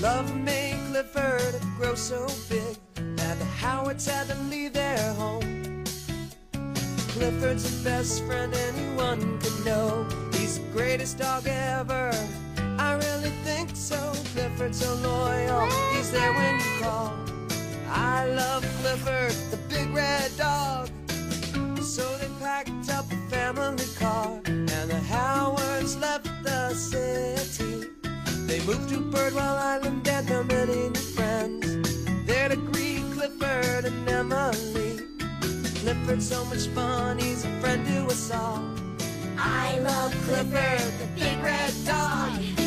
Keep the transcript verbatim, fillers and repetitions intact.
Love made Clifford grow so big that the Howards had to leave their home. Clifford's the best friend anyone could know. He's the greatest dog ever, I really think so. Clifford's so loyal, he's there when you call. I love Clifford, the big red dog. So they packed up a family car, and the Howards left the city. They moved to Birdwell Island and their many new friends, there to greet Clifford and Emily. Clifford's so much fun, he's a friend to us all. I love Clifford, the big red dog.